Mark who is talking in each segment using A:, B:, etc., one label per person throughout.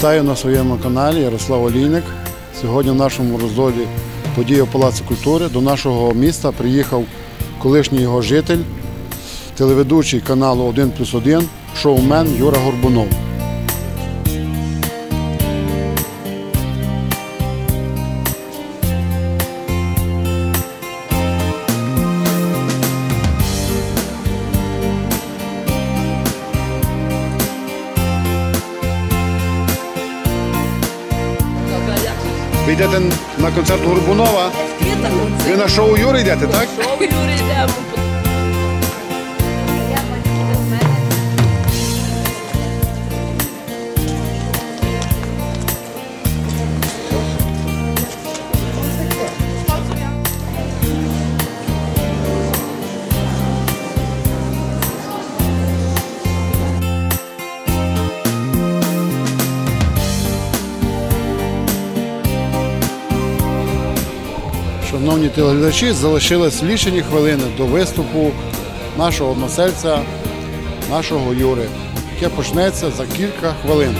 A: Вітаю на своєму каналі Ярослав Олійник. Сьогодні в нашому роздолі події у Палаці культури до нашого міста приїхав колишній його житель, телеведучий каналу «1+1», шоумен Юра Горбунов. Ви йдете на концерт Горбунова? Ви на шоу Юри йдете, так?
B: Шоу Юри йдемо.
A: Шановні телеглядачі, залишились лічені хвилини до виступу нашого односельця, нашого Юри, яке почнеться за кілька хвилин.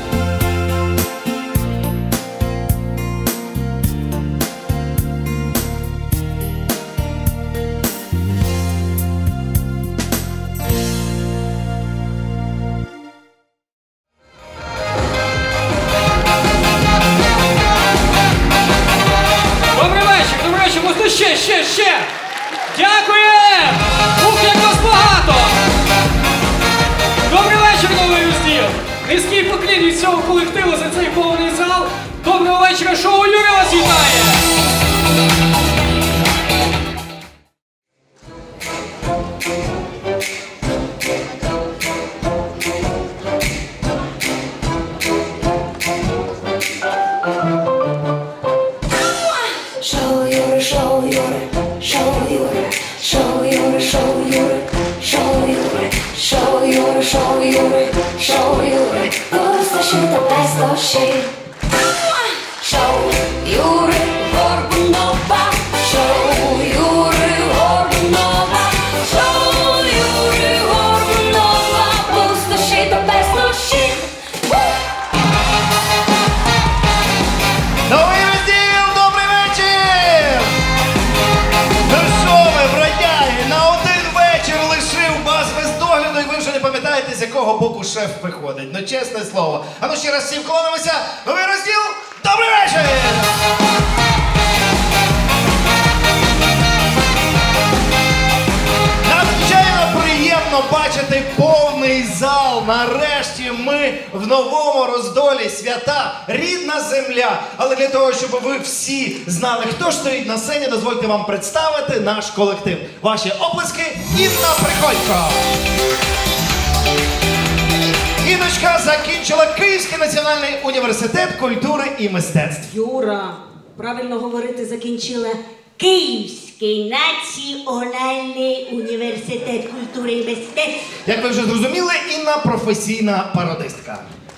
C: Ще! Дякуємо! Ух, як вас багато! Добрий вечір, новий розділ! Низький поклін від цього колективу за цей повний зал! Доброго вечора, шоу Юри вас вітає!
D: Show Юри, послушай, дай слушай. Шоу Юри Горбунова, шоу Юри Горбунова, шоу Юри Горбунова, послушай, дай слушай.
E: Новий розділ, добрий вечір! Ну що ви, бродяги, на один вечір лишив вас без догляду, і ви вже не пам'ятаєте, з якого боку шеф виходить. Ну, чесне слово. А ну ще раз всім вклонимося. Новий розділ, добрий вечір! Надзвичайно приємно бачити повний зал. Нарешті ми в новому роздолі свята «Рідна земля». Але для того, щоб ви всі знали, хто ж стоїть на сцені, дозвольте вам представити наш колектив. Ваші оплески – Інна Приходько. Інночка закінчила Київський національний університет культури і мистецтв.
B: Юра, правильно говорити, закінчила Київський національний університет культури і мистецтв.
E: Як ви вже зрозуміли, Інна професійна пародистка.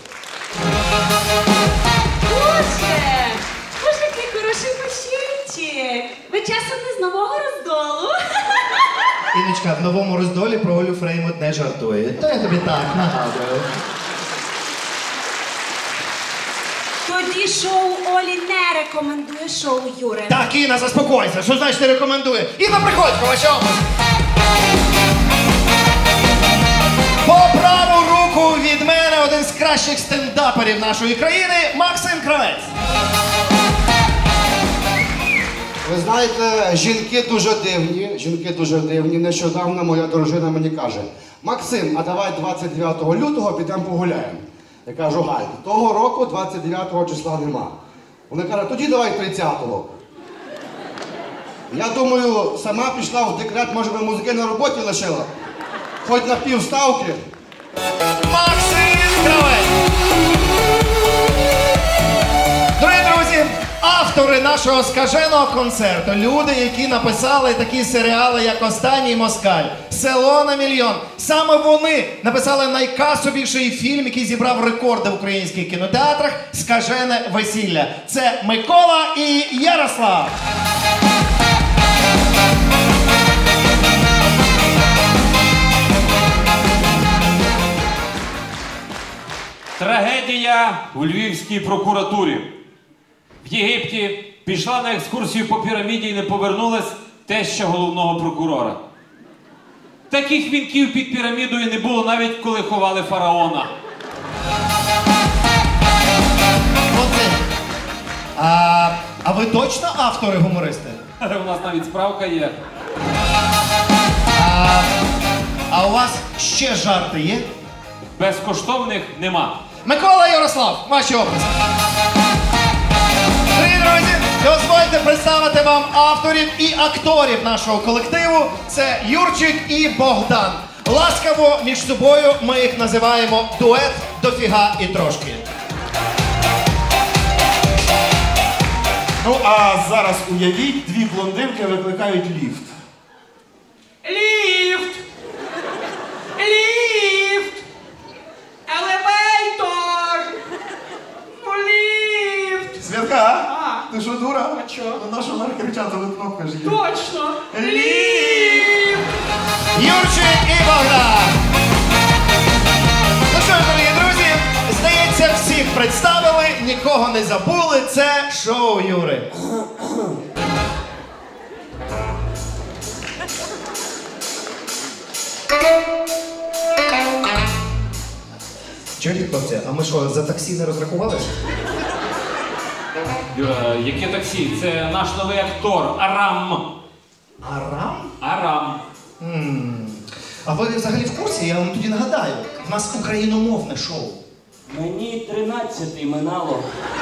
B: Боже, який хороший пощинчик. Ви часом не з нового роздолу?
E: Інночка, в новому роздолі про Олю Фреймут не жартує. То я тобі так нагадую.
B: Тоді шоу Олі не рекомендує шоу Юри.
E: Так, Інна, заспокойся. Що значить не рекомендує? Інна Приходько, ваші обласки. По праву руку від мене один з кращих стендаперів нашої країни – Максим Кравець.
F: Ви знаєте, жінки дуже дивні. Нещодавно моя дружина мені каже: Максим, а давай 29 лютого підемо погуляємо. Я кажу: Галь, того року 29 числа нема. Вона каже: тоді давай 30-го. Я думаю, сама пішла в декрет, може би музики на роботі лишила. Хоч на півставки.
E: Максим Кравець! Дорогі друзі, автори нашого скаженого концерту, люди, які написали такі серіали, як «Останній москаль», «Село на мільйон», саме вони написали найкасовіший фільм, який зібрав рекорди в українських кінотеатрах «Скажене весілля». Це Микола і Ярослав.
G: Трагедія у Львівській прокуратурі. В Єгипті пішла на екскурсію по піраміді і не повернулась теща головного прокурора. Таких вінків під пірамідою не було навіть коли ховали фараона.
E: Оце. А ви точно автори-гумористи?
G: У нас навіть справка є.
E: А у вас ще жарти є?
G: Безкоштовних нема.
E: Микола Ярослав, ваші описи. Дорогі друзі, дозвольте представити вам авторів і акторів нашого колективу. Це Юрчик і Богдан. Ласкаво між собою ми їх називаємо дует дофіга і трошки.
H: Ну, а зараз уявіть, дві блондинки викликають ліфт.
C: Ліфт! Ліфт! Елевейтор! Ну, ліфт!
H: Святка,
C: А.
H: ти що, дура?
C: А чо?
H: Ну, на що вверх кричати, ви кнопка ж є.
C: Точно!
H: Ліфт!
E: Юрчик і Богдан. Ну що ж, дорогі друзі, здається, всіх представили, нікого не забули. Це шоу Юри. Чуєте, хлопці, а ми що, за таксі не розрахувалися?
G: Юра, яке таксі? Це наш новий актор Арам.
E: Арам?
G: Арам.
E: А ви взагалі в курсі? Я вам тоді нагадаю. В нас україномовне шоу.
I: Мені 13 минало.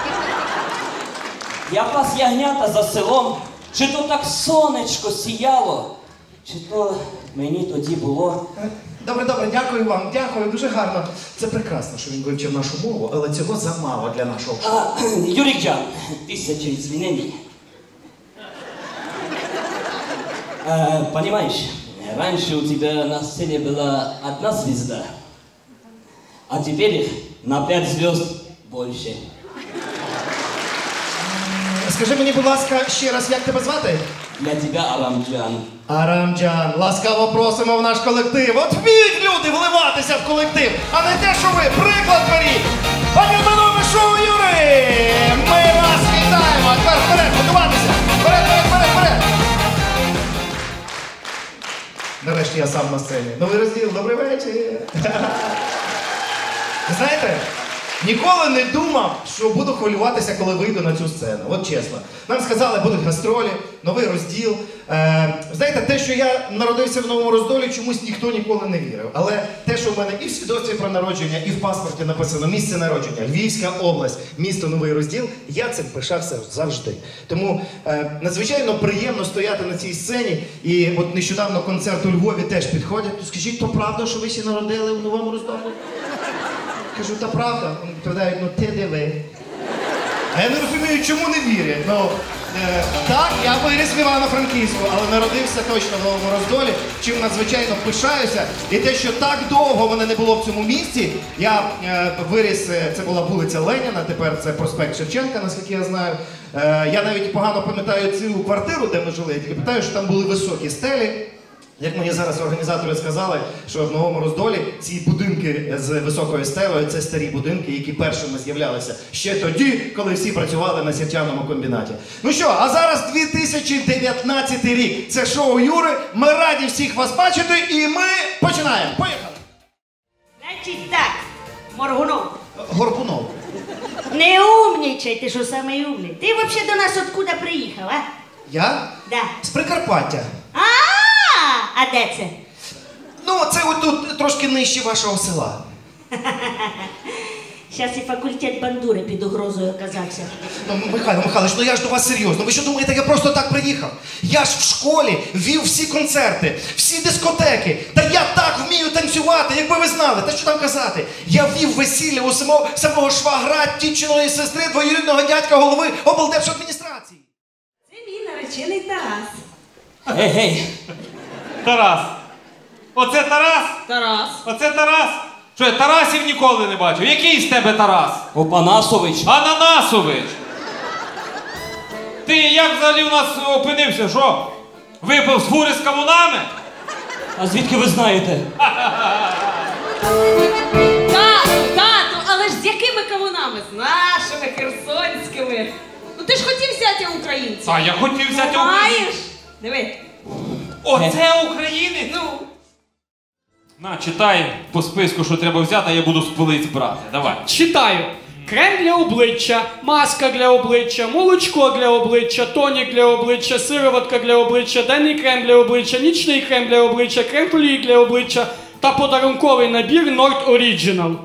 I: Я пас ягнята за селом. Чи то так сонечко сіяло, чи то мені тоді було.
E: Добре, дякую вам, дякую, дуже гарно. Це прекрасно, що він вивчив нашу мову, але цього замало для нашого шоу.
I: Юрик-джан, тысяча извинений. Понимаешь, раньше у тебя на сцене была одна звезда, а теперь на 5 звезд больше.
E: Скажи мені, будь ласка, ще раз, як тебе звати?
I: Для тебя, Арамджан.
E: Арамджан, ласкаво просимо в наш колектив. От вміють люди вливатися в колектив, а не те, що ви приклад беріть. Пані та панове, шоу Юри! Ми вас вітаємо! Тепер вперед, готуватися! Вперед! Нарешті я сам на сцені. Новий розділ, добрий вечір! Ви знаєте, ніколи не думав, що буду хвилюватися, коли вийду на цю сцену. От чесно. Нам сказали, будуть гастролі, новий розділ. Знаєте, те, що я народився в Новому Роздолі, чомусь ніхто ніколи не вірив. Але те, що в мене і в свідоцтві про народження, і в паспорті написано місце народження, Львівська область, місто Новий Розділ, я цим пишався завжди. Тому надзвичайно приємно стояти на цій сцені. І от нещодавно концерт у Львові теж підходять. То скажіть, то правда, що ви всі народили в Новому Роздолі? Кажу, та правда. Вони відповідають, ну ти диви. А я не розумію, чому не вірять. Ну, так, я виріс в Івано-Франківську, але народився точно в Новому Роздолі, чим надзвичайно пишаюся. І те, що так довго мене не було в цьому місці, я виріс, це була вулиця Леніна, тепер це проспект Шевченка, наскільки я знаю. Я навіть погано пам'ятаю цю квартиру, де ми жили, я тільки пам'ятаю, що там були високі стелі. Як мені зараз організатори сказали, що в Новому Роздолі ці будинки з високою стелею – це старі будинки, які першими з'являлися ще тоді, коли всі працювали на сірчаному комбінаті. Ну що, а зараз 2019 рік. Це шоу Юри. Ми раді всіх вас бачити і ми починаємо. Поїхали!
B: Значить так, Моргунов,
E: Горбунов.
B: не умнічай, ти що самий умний. Ти взагалі до нас откуда приїхав, а?
E: Я?
B: Да.
E: З Прикарпаття.
B: А де це?
E: Ну, це отут трошки нижче вашого села.
B: Щас і факультет бандури під угрозою оказався.
E: Ну, Михайло Михайлович, ну я ж до вас серйозно. Ви що думаєте, я просто так приїхав? Я ж в школі вів всі концерти, всі дискотеки. Та я так вмію танцювати, якби ви знали. Та що там казати? Я вів весілля у самого швагра, тітчиної сестри, двоюрідного дядька голови облдержадміністрації.
B: Це мій наречений Тарас.
I: Гей!
G: Тарас. Оце Тарас?
B: Тарас.
G: Оце Тарас? Що я Тарасів ніколи не бачив. Який з тебе Тарас?
I: Опанасович.
G: Ананасович. Ти як взагалі у нас опинився? Що? Випав з фури з кавунами?
I: А звідки ви знаєте?
B: Тату, але Але ж з якими кавунами? З нашими херсонськими. Ну ти ж хотів взяти українців.
G: А я хотів взяти
B: Маєш? Диви.
G: Оце українець?
B: Ну.
G: На, читай по списку, що треба взяти, а я буду з полиць брати. Давай.
C: Читаю. Крем для обличчя, маска для обличчя, молочко для обличчя, тонік для обличчя, сироватка для обличчя, денний крем для обличчя, нічний крем для обличчя, крем колії для обличчя та подарунковий набір Nord Original.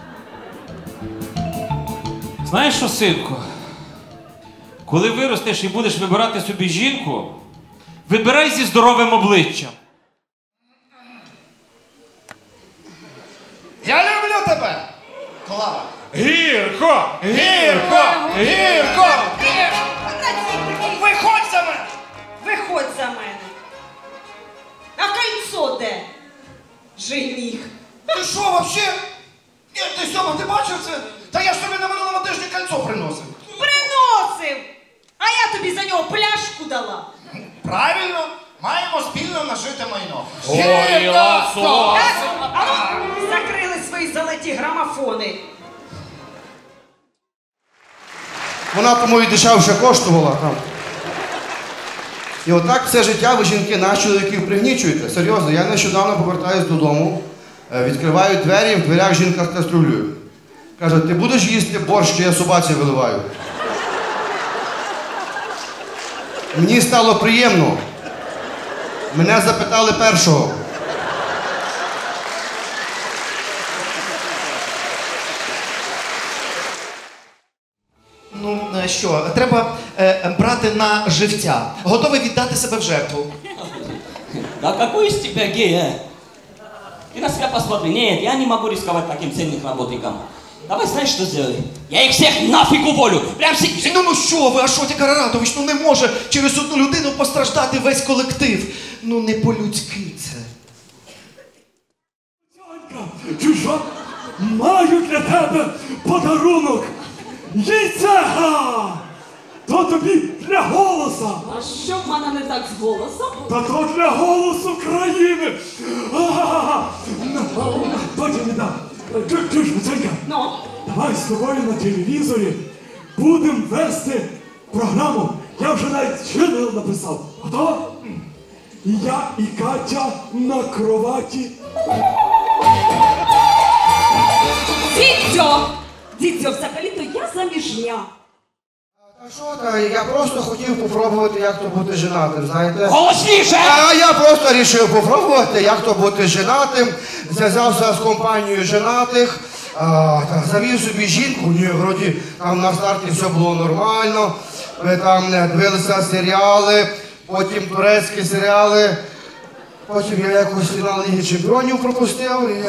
G: Знаєш що, синку? Коли виростеш і будеш вибирати собі жінку, вибирай зі здоровим обличчям.
E: Я люблю тебе! Клава!
H: Гірко!
E: Гірко! Гірко! Виходь за мене!
B: Виходь за мене. А кольцо де? Жених.
E: Ти що, вообще? Ні, ти Сьома, ти бачив це? Та я ж тобі на минулому тижні кольцо приносив.
B: Приносив! А я тобі за нього пляшку дала.
E: Правильно, маємо спільно нажите майно.
G: Горіла сонце.
B: А ну, закрили свої золоті грамофони.
F: Вона тому і дешевше коштувала там. І отак все життя ви, жінки, нас, чоловіків, пригнічуєте. Серйозно, я нещодавно повертаюсь додому, відкриваю двері, в дверях жінка з каструлею. Каже, ти будеш їсти борщ, що я собаці виливаю? Мені стало приємно. Мене запитали першого.
E: Ну, що, треба брати на живця. Готовий віддати себе в жертву.
I: Да какой из тебя гей, а? Ты на себя посмотри. Нет, я не могу рисковать таким ценным работникам. Давай знаешь, что сделай? Я их всех нафиг уволю! Прям сейчас!
E: Ну що ви, Ашотік Араратович, ну не може через одну людину постраждати весь колектив. Ну не по-людськи це.
J: Чужа, маю для тебе подарунок. Яйцега! То тобі для голоса.
B: А що в мене не так з голосом?
J: Та то для голосу країни. Потім віддам. Чуєш, Маценька,
B: Ну?
J: давай з тобою на телевізорі будемо вести програму. Я вже навіть шинел написав. Готова? Я і Катя на кроваті.
B: Дідьо! Дідьо, взагалі-то я заміжня.
F: А що та, я просто хотів попробувати, як то бути женатим, знаєте?
I: Голосніше!
F: А я просто вирішив попробувати, як то бути женатим. Зв'язався з компанією женатих, завів собі жінку, ні, вроді там на старті все було нормально. Ми там дивилися серіали, потім турецькі серіали, потім я якось фінал Ліги Чемпіонів пропустив.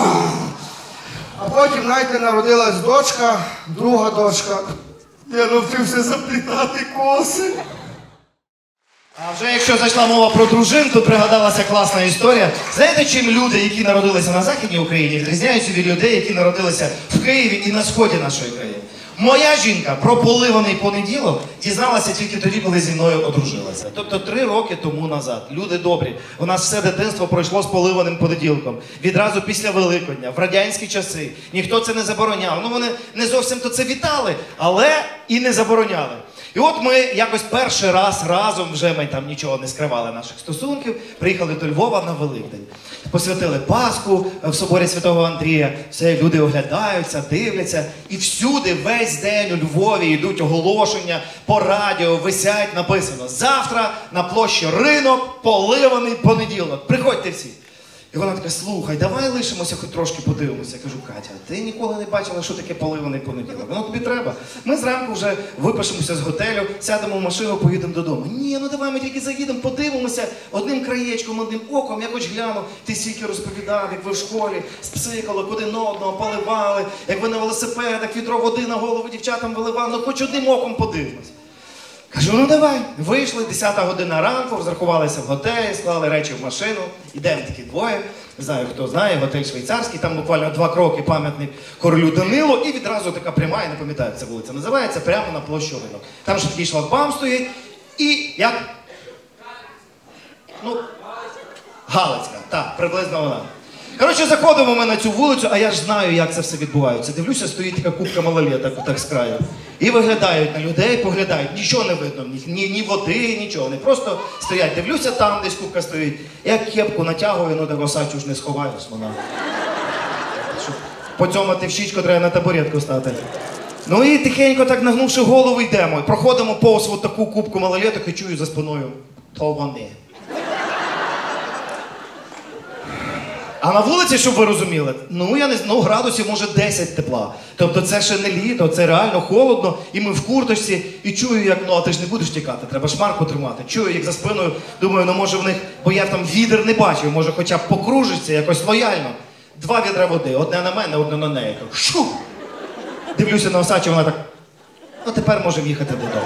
F: А потім, знаєте, народилась дочка, друга дочка. Я навчився заплітати коси.
E: А вже якщо зайшла мова про дружин, то пригадалася класна історія. Знаєте, чим люди, які народилися на Західній Україні, відрізняються від людей, які народилися в Києві і на сході нашої країни? Моя жінка про поливаний понеділок дізналася тільки тоді, коли зі мною одружилася. Тобто 3 роки тому назад. Люди добрі. У нас все дитинство пройшло з поливаним понеділком. Відразу після Великодня, в радянські часи. Ніхто це не забороняв. Ну вони не зовсім то це вітали, але і не забороняли. І от ми якось перший раз разом, вже ми там нічого не скривали наших стосунків, приїхали до Львова на Великдень. Посвятили Пасху в соборі Святого Андрія. Все, люди оглядаються, дивляться. І всюди весь день у Львові йдуть оголошення по радіо, висять, написано: завтра на площі Ринок поливаний понеділок. Приходьте всі. І вона така: слухай, давай лишимося, хоч трошки подивимося. Я кажу: Катя, ти ніколи не бачила, що таке поливаний понеділок? Воно тобі треба. Ми зранку вже випишемося з готелю, сядемо в машину, поїдемо додому. Ні, ну давай ми тільки заїдемо, подивимося одним краєчком, одним оком. Я хоч гляну, ти стільки розповідав, як ви в школі спсикали, один одного поливали, як ви на велосипедах відро води на голову дівчатам виливали, ну хоч одним оком подивимося. Кажу: ну давай. Вийшли, 10-та година ранку, розрахувалися в готелі, склали речі в машину, ідемо такі двоє, не знаю, хто знає, готель швейцарський, там буквально 2 кроки пам'ятник королю Данилу, і відразу така пряма, я не пам'ятаю, як ця вулиця називається, прямо на площу Ринок. Там ще такий шлагбаум стоїть, і як? Ну, Галицька, так, приблизно вона. Коротше, заходимо ми на цю вулицю, а я ж знаю, як це все відбувається. Дивлюся, стоїть така купка малолеток так з краю. І виглядають на людей, поглядають, нічого не видно в них, ні води, нічого. Вони просто стоять. Дивлюся, там десь купка стоїть. Я кепку натягую, ну так осачу ж не сховаюсь, вона. Щоб поцьомати в щічку, треба на табуретку стати. Ну і тихенько так нагнувши голову йдемо. Проходимо повз от таку купку малолеток і чую за спиною. То вони. А на вулиці, щоб ви розуміли, ну я не знаю, градусів може 10 тепла. Тобто це ще не літо, це реально холодно, і ми в курточці, і чую, як, ну а ти ж не будеш тікати, треба шмарку тримати. Чую, як за спиною, думаю, ну може в них, бо я там відер не бачив, може хоча б покружиться якось лояльно. 2 відра води, одне на мене, одне на неї. Шу! Дивлюся на Осачі, вона так, ну тепер можемо їхати додому.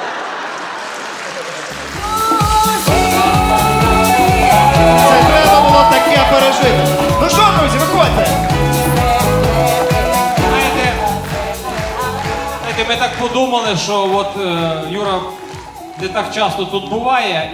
E: Це треба було таке пережити. Ну що, друзі, виходьте!
G: Знаєте, ми так подумали, що от Юра не так часто тут буває,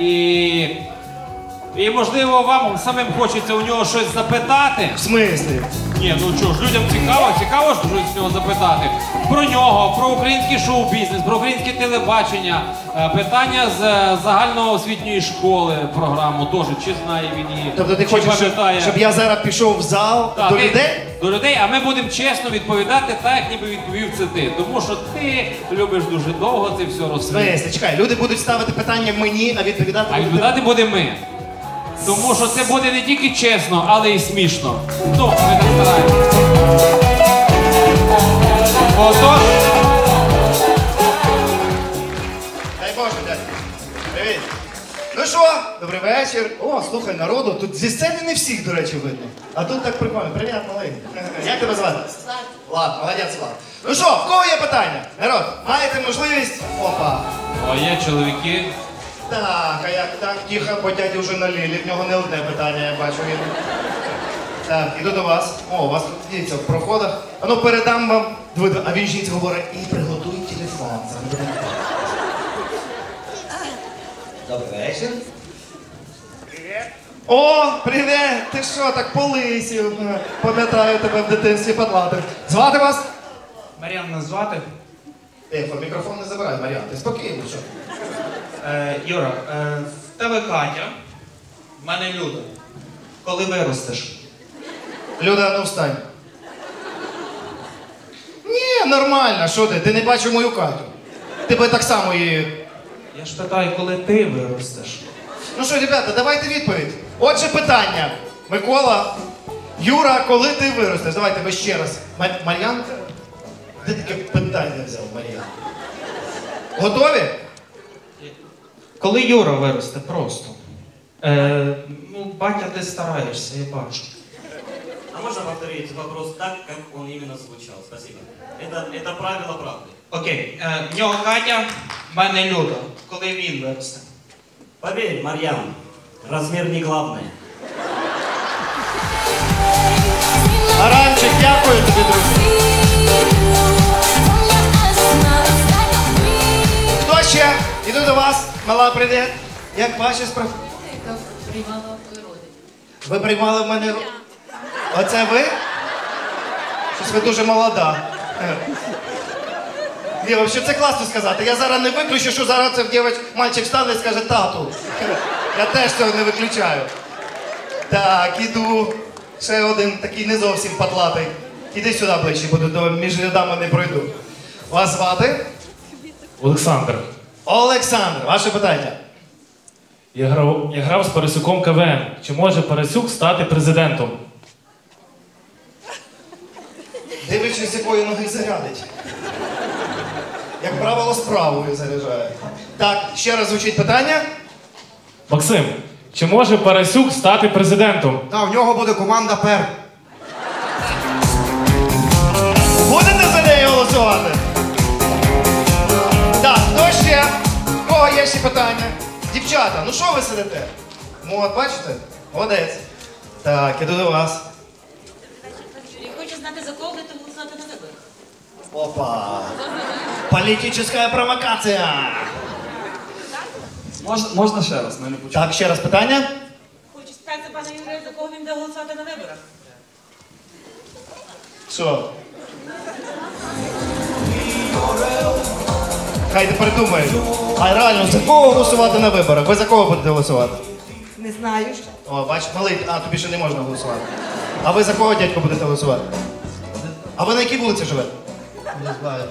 G: і можливо вам самим хочеться у нього щось запитати.
E: В смислі?
G: Ні, ну чого ж, людям цікаво ж щось з нього запитати. Про нього, про український шоу-бізнес, про українське телебачення, питання з загальноосвітньої школи програму теж, чи знає він її,
E: Тобто ти
G: чи
E: хочеш,
G: пам'ятає.
E: щоб я зараз пішов в зал до людей?
G: До людей, а ми будемо чесно відповідати так, як ніби відповів це ти. Тому що ти любиш дуже довго це все розповідати.
E: Смислі, чекай, люди будуть ставити питання мені, а відповідати
G: А відповідати будемо ми. Тому що це буде не тільки чесно, але й смішно. Ну, ми так стараємося. Отож.
E: Дай Боже, дядько. Привіт. Ну що, добрий вечір. О, слухай, народу, тут зі сцени не всіх, до речі, видно. А тут так прикольно. Привіт, малий. Як тебе звати? Влад, молодець, Влад. Ну що, в кого є питання? Народ, маєте можливість? Опа.
G: О, є чоловіки.
E: Так, а як так, тихо, бо дяді вже налили, в нього не одне питання, я бачу. Так, іду до вас. О, у вас тут, дивіться, в проходах. А ну передам вам. А він жінці говорить, і приготуй телефон. Добрий вечір. Привіт. О, привіт! Ти що, так полисів? Пам'ятаю тебе в дитинстві подлатив. Звати вас?
K: Мар'яна звати.
E: Тихо, мікрофон не забирай, Мар'ян, ти спокійно, що?
K: Юра, в тебе Катя, в мене Люда. Коли виростеш?
E: Люда, ну встань. Ні, нормально, що ти? Ти не бачив мою Катю. Тебе так само її...
K: Я ж питаю, коли ти виростеш.
E: Ну що, ребята, давайте відповідь. Отже, питання. Микола, Юра, коли ти виростеш? Давайте ви ще раз. Мар'ян? Ти таке питання взяв, Мар'ян? Готові?
K: Коли Юра виросте, просто. Ну, батя, ти стараєшся, я бачу.
I: А можно повторить вопрос так, как он именно звучал? Спасибо. Это правило правды.
K: Окей, в нього Катя, в мене Люда. Коли він виросте?
I: Поверь, Марьян, размер не главное.
E: Аранчик, дякую тобі, друзі. Хто ще? Іду до вас. Мала, привіт. Як ваші справи?
L: Приймала природи.
E: Ви приймали в мене... Оце ви? Щось ви дуже молода. Ні, взагалі це класно сказати. Я зараз не виключу, що зараз це мальчик стане і скаже тату. Я теж цього не виключаю. Так, іду. Ще один такий не зовсім потлатий. Іди сюди ближче, бо між рядами не пройду. Вас звати?
M: Олександр.
E: Олександр, ваше питання.
M: Я грав з Парасюком КВН. Чи може Парасюк стати президентом?
E: Дивлячись, з якої ноги зарядить. Як правило, з правою заряджає. Так, ще раз звучить питання.
M: Максим, чи може Парасюк стати президентом?
F: Так, в нього буде команда ПЕР.
E: Будете за неї голосувати? Так, хто ще? У кого є ще питання? Дівчата, ну що ви сидите? От, бачите? Молодець. Так, іду до вас.
L: Я хочу знати, за кого будете голосувати на виборах.
E: Опа! Політична провокація!
K: Можна ще раз, мене почув.
E: Так, ще раз питання.
L: Хочу спитати пана Юрія, за кого він буде голосувати на виборах.
E: Що? Хай не придумають. А реально, за кого голосувати на виборах? Ви за кого будете голосувати?
N: Не знаю ще.
E: О, бач, малий, тобі ще не можна голосувати. А ви за кого, дядько, будете голосувати? А ви на якій вулиці живете? Не знаю.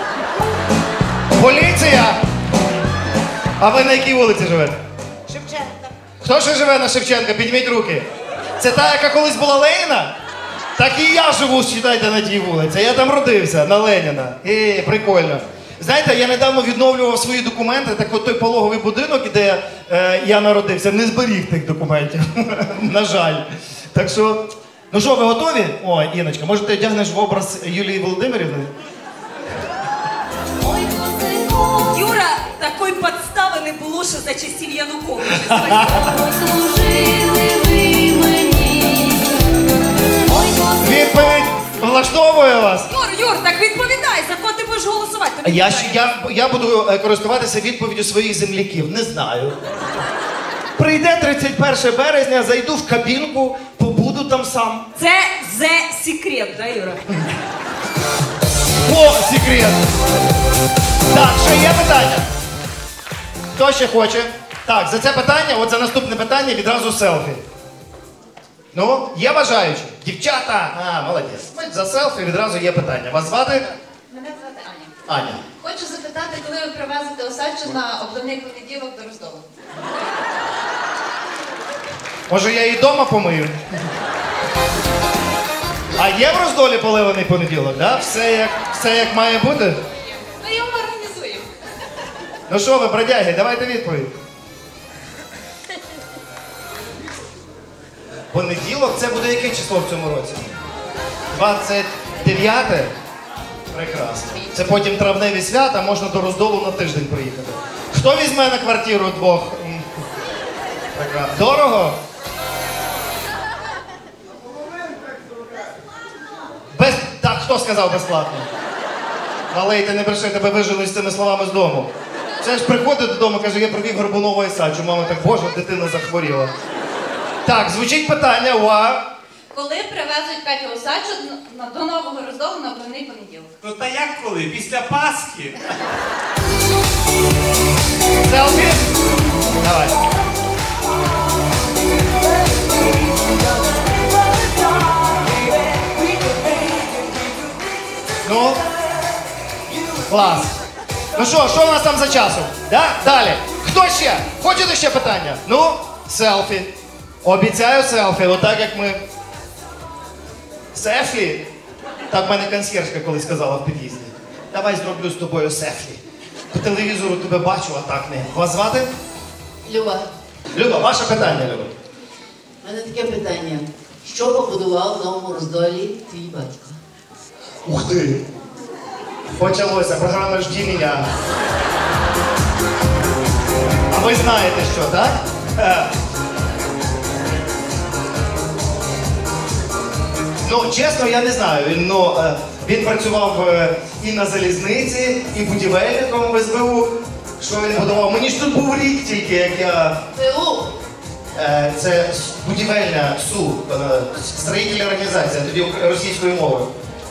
E: Поліція! А ви на якій вулиці живете?
N: Шевченка.
E: Хто ще живе на Шевченка? Підніміть руки. Це та, яка колись була Леніна? Так і я живу, считайте, на тій вулиці. Я там родився, на Леніна. Прикольно. Знаєте, я недавно відновлював свої документи, так от той пологовий будинок, де я народився, не зберіг тих документів. На жаль. Так що, ну що, ви готові? О, Іночка, може ти одягнеш в образ Юлії Володимирівни?
B: Юра, такої підстави не було, що за часів Януковича.
E: Відповідь влаштовує вас?
B: Юр, так відповідай, за кого ти будеш голосувати? Тобі
E: Я буду користуватися відповіддю своїх земляків. Не знаю. Прийде 31 березня, зайду в кабінку, побуду там сам.
B: Це секрет, да, Юра?
E: О, секрет! Так, ще є питання? Хто ще хоче? Так, за це питання, от за наступне питання відразу селфі. Ну, є бажаючі? Дівчата! Молодець. За селфі відразу є питання. Вас звати?
L: Мене звати Аня.
E: Аня.
L: Хочу запитати, коли ви привезете Осадчу на обливний понеділок до Роздолу?
E: Може я її вдома помию? А є в Роздолі поливаний понеділок, да? Все як має бути?
L: Ми його організуємо.
E: Ну що ви, бродяги, давайте відповідь. Понеділок це буде яке число в цьому році? 29-те? Прекрасно. Це потім травневі свята, можна до Роздолу на тиждень приїхати. Хто візьме на квартиру двох? Прекрасно. Дорого? Так, хто сказав безплатно? Малий, ти не бреши, тебе вижили з цими словами з дому. Це ж приходить додому, каже, я привів Горбунова і Сачу. Мама так, боже, дитина захворіла. Так, звучить питання,
L: Коли привезуть Петю Осадчу до Нового Роздолу на обливний понеділок?
K: Ну та як коли? Після Пасхи?
E: Селфі? Давай. Ну? Клас. Ну що у нас там за часом? Да? Далі. Хто ще? Хочете ще питання? Ну, селфі. Обіцяю селфі, отак як ми. Селфі? Так в мене консьєржка колись сказала в під'їзді. Давай зроблю з тобою селфі. По телевізору тебе бачу, а так не. Вас звати?
O: Люба,
E: Люба, ваше питання, Люба.
O: в мене таке питання. Що побудував в Новому Роздолі твій батько?
E: Ух ти! Почалося, програма «Жді мене». А ви знаєте що, так? Ну, чесно, я не знаю. Він працював і на залізниці, і будівельником в СБУ. Що він будував? Мені ж тут був рік тільки, як я...
O: СБУ?
E: Це будівельна СУ, строїтельна організація, тоді російською мовою.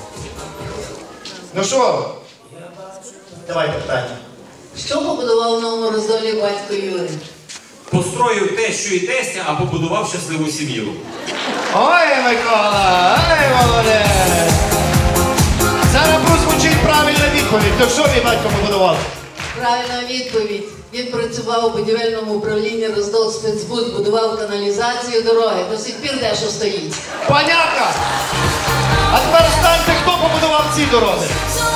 E: Ну що? Давайте питання.
O: Що побудував в Новому Роздолі батько Юри?
G: Построїв тещу і тестя, а побудував щасливу сім'ю.
E: Ой, Микола! Ой, молодець! Зараз прозвучить правильна відповідь. То що мій батько побудував?
O: Правильна відповідь. Він працював у будівельному управлінні Роздол спецбуд, будував каналізацію, дороги. До сих пір дещо стоїть.
E: Понятно! А тепер станьте, хто побудував ці дороги?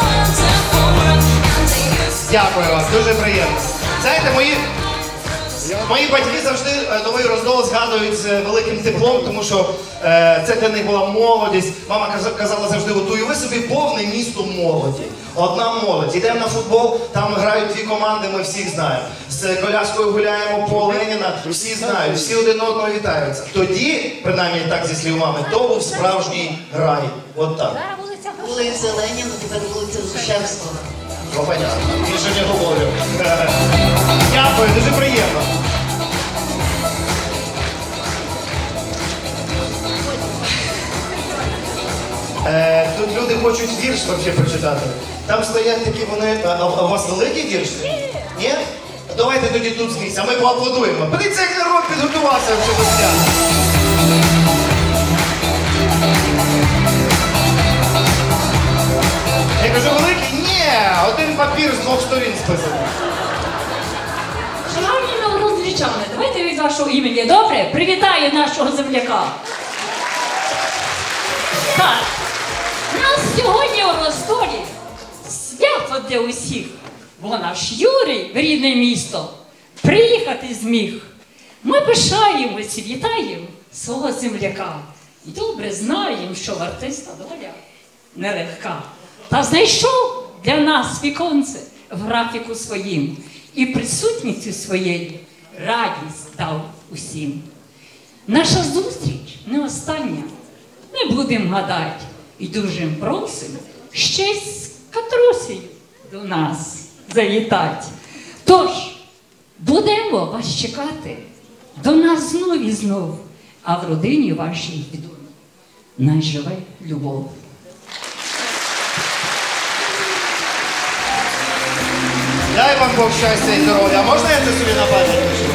E: Дякую вам, дуже приємно. Знаєте, мої батьки завжди Новий Роздол згадують з великим теплом, тому що це для них була молодість. Мама казала завжди, от уяви собі повне місто молоді. Одна молодь. Йдемо на футбол, там грають дві команди, ми всіх знаємо. З коляскою гуляємо по Леніна, всі знають, всі один одного вітаються. Тоді, принаймні так зі слів мами, то був справжній рай. От так.
O: Вулиця Леніна, тепер вулиця Грушевського.
E: Ну, понятно. Більше не говорю. Дякую, дуже приємно. тут люди хочуть вірш вообще прочитати. Там стоять такі вони, а у вас великий вірш? Ні? Давайте тоді тут з місця, ми поаплодуємо. Подивіться, як народ підготувався в цього свята. Я кажу, великий? Ні, один папір з 2 сторін списаний.
P: Шановні новорозвічани, давайте від вашого імені, добре? Привітаю нашого земляка. Так, у нас сьогодні у Ростові свято для усіх. Бо наш Юрій в рідне місто приїхати зміг. Ми пишаємось і вітаємо свого земляка. І добре знаємо, що в артиста доля нелегка. Та знайшов для нас віконце в графіку своїм. І присутністю своєю радість дав усім. Наша зустріч не остання, не будемо гадати. І дуже просимо ще з Катрусею до нас завітать. Тож, будемо вас чекати до нас знов і знов, а в родині вашій відомо найживе любов.
E: Дай вам Бог щастя і здоров'я. А можна я це собі на пам'ять пишу?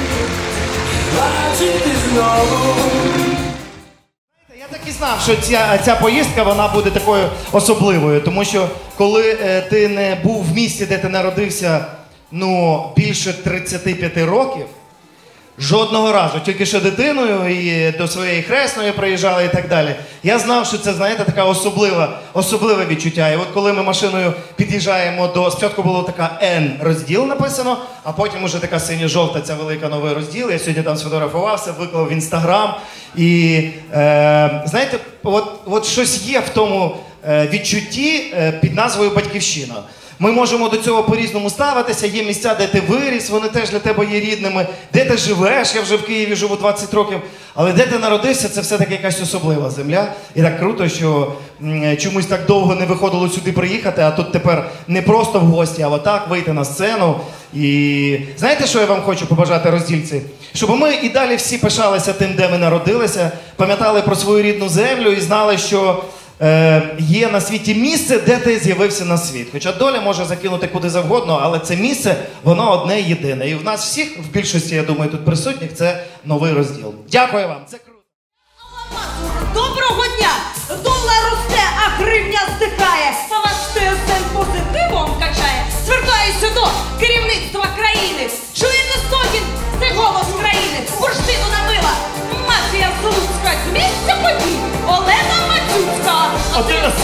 E: Я так і знав, що ця поїздка вона буде такою особливою, тому що коли ти не був в місті, де ти народився, більше 35 років, жодного разу, тільки що дитиною і до своєї хресної приїжджали і так далі. Я знав, що це, знаєте, така особливе відчуття. І от коли ми машиною під'їжджаємо до... Спочатку було така Н-розділ написано, а потім уже така синьо-жовта ця велика новий розділ. Я сьогодні там сфотографувався, виклав в Інстаграм. І, знаєте, от щось є в тому відчутті під назвою «Батьківщина». Ми можемо до цього по-різному ставитися, є місця, де ти виріс, вони теж для тебе є рідними, де ти живеш, я вже в Києві живу 20 років, але де ти народився, це все-таки якась особлива земля. І так круто, що чомусь так довго не виходило сюди приїхати, а тут тепер не просто в гості, а отак вийти на сцену. І знаєте, що я вам хочу побажати, роздільці? Щоб ми і далі всі пишалися тим, де ми народилися, пам'ятали про свою рідну землю і знали, що є на світі місце, де ти з'явився на світ. Хоча доля може закинути куди завгодно, але це місце, воно одне єдине. І в нас всіх, в більшості, я думаю, тут присутніх, це новий розділ. Дякую вам, це круто.
N: Доброго дня! Долар росте, а гривня здихає. А вас ТСН позитивом качає. Звертаюся до керівництва країни. Чуєте стогін? Це голос країни. Бурштину набила. Мафія Слуцька. З місця подій. Олена Мацюцька.
J: А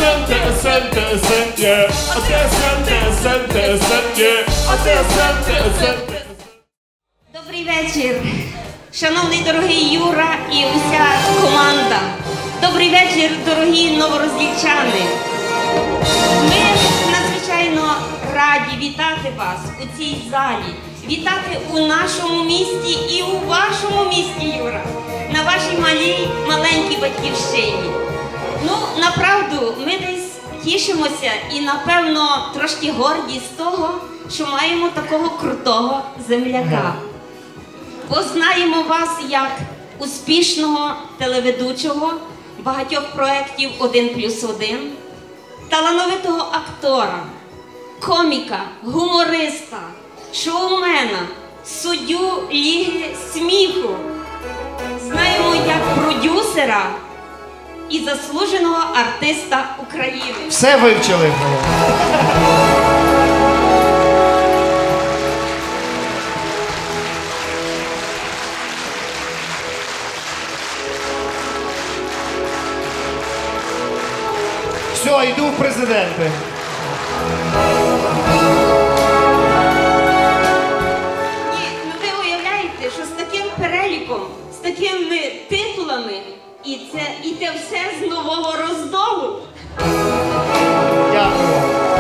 J: ТСН, є. А ТСН, є. А ТСН.
Q: Добрий вечір, шановний дорогий Юра і уся команда. Добрий вечір, дорогі новороздільчани. Ми надзвичайно раді вітати вас у цій залі, вітати у нашому місті і у вашому місті, Юра, на вашій маленькій батьківщині. Направду, ми десь тішимося і, напевно, трошки горді з того, що маємо такого крутого земляка. Познаємо вас як успішного телеведучого багатьох проєктів «1+1», талановитого актора, коміка, гумориста, шоумена, суддю Ліги сміху. Знаємо як продюсера і заслуженого артиста України.
E: Все вивчили. Все, йду в президенти.
Q: Ні, ви уявляєте, що з таким переліком, з такими титулами, і те все з Нового Роздолу.
E: Дякую.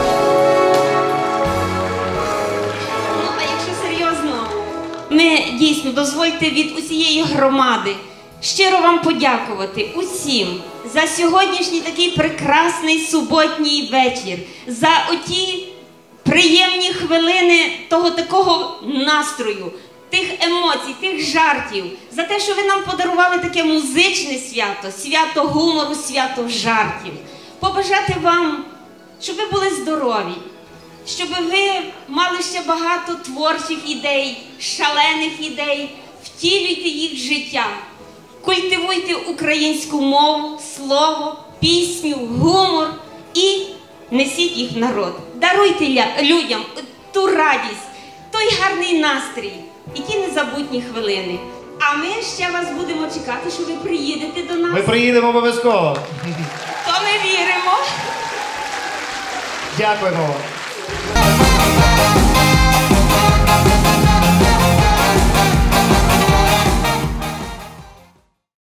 Q: А якщо серйозно, ми дійсно, дозвольте від усієї громади щиро вам подякувати усім за сьогоднішній такий прекрасний суботній вечір, за оті приємні хвилини того такого настрою, тих емоцій, тих жартів, за те, що ви нам подарували таке музичне свято, свято гумору, свято жартів. побажати вам, щоб ви були здорові, щоб ви мали ще багато творчих ідей, шалених ідей, втілюйте їх в життя. Культивуйте українську мову, слово, пісню, гумор і несіть їх в народ. Даруйте людям ту радість, той гарний настрій і ті незабутні хвилини. А ми ще вас будемо чекати, що ви приїдете до нас.
E: Ми приїдемо обов'язково.
Q: То ми віримо.
E: Дякуємо вам.